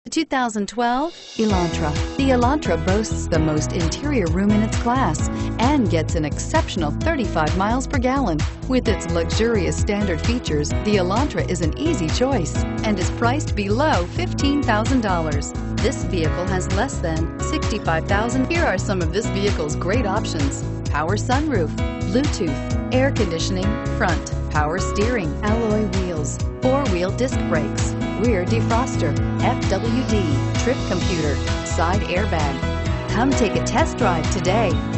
2012 Elantra. The Elantra boasts the most interior room in its class and gets an exceptional 35 miles per gallon. With its luxurious standard features, the Elantra is an easy choice and is priced below $15,000. This vehicle has less than 65,000. Here are some of this vehicle's great options: power sunroof, Bluetooth, air conditioning, front, power steering, alloy wheels, four-wheel disc brakes, rear defroster, FWD, trip computer, side airbag. Come take a test drive today.